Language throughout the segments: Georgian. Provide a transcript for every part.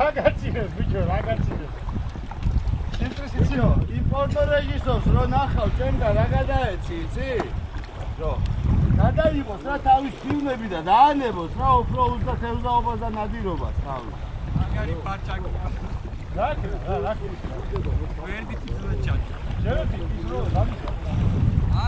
გაგაცინეს ბიჭო, რა გაცინეს. ინტერესიო, იმპორტო რეჟისორს რო ნახავ, ჩემგან რა გადაეცი, იცი? რო გადაიღოს რა თავის ფილმები და დაანებოს რა უფრო უზდათ ევზაობას და ნადირობას თავის. მაგარი პარჩაკი. რა? ვერდი თვითონ ჩაჭა. შევედი რო დამიშვა. ა?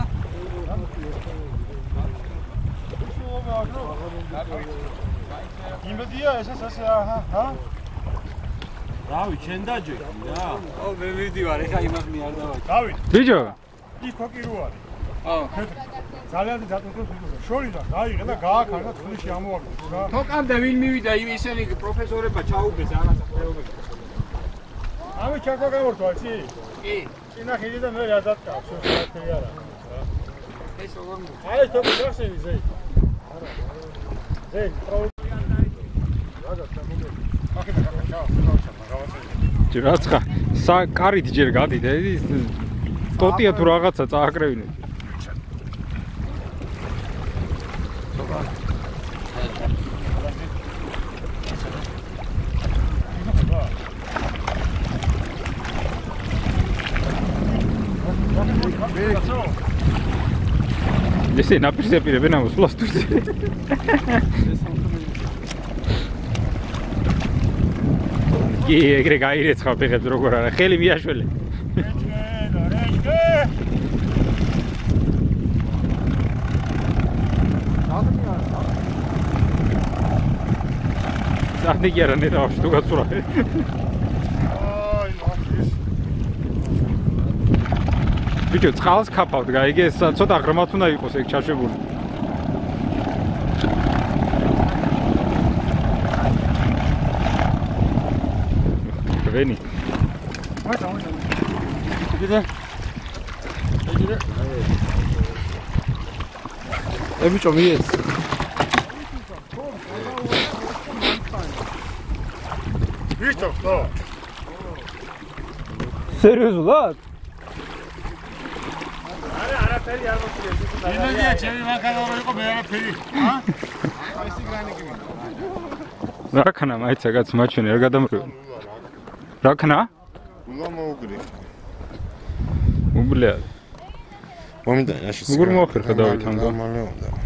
იმედია ესეც ასე აჰა. რავი, შენ დაჯექი რა. ო, მე მივდივარ, ეხა იმას მე არ დავაჭი. დავით. ბიჭო. ის თოკი რო არის. ო. ძალიან დაწუნდა შორიდან გაიღე და გააქარდა თბილისში ამოვაგდეს რა. თოკამდე ვინ მივიდა ისინი პროფესორებმა ჩაუბეს რაღაცა ხეობები. ამი ჩაკვა გამორთვა, იცი? კი. წინა ხიდი და მე რა დატკავს, შეხეთი არა. ეს როგორ მო? აი თოკი გასენი ზეი. არა. ზეი, პროვო. რა გამოგე. აქეთ რაცხა საკარით ჯერ გადიდა ის ტოტია თუ რაღაცა წააკრევინე ესე ნაპირისაპირებენ ამას პლასტურზე კი ეგრე გაირეცხავ ფეხებს როგორ არა ხელი მიაშველე საერთოდ კი არა ნერავში თუ გაცურა აი ბიჭო წყალს ქაფავთ გაიგე ცოტა ღრმად უნდა იყოს ეგ ჩაშვებული ვენი გიდა ბიჭო მიეს ბიჭო ხო სერიოზულად არაფერი არ მოწია იმედია ჩემი მანქანა რო იყო მე არაფერი ა აი ეს გრანიკი რა ქნა მაიც რაღაც მაჩვენე არ გადამრევი რა ქნა უნდა მოუგრი უბლია მომიტან აშიც როგორ მოახერხა დავით ამგა მალე უნდა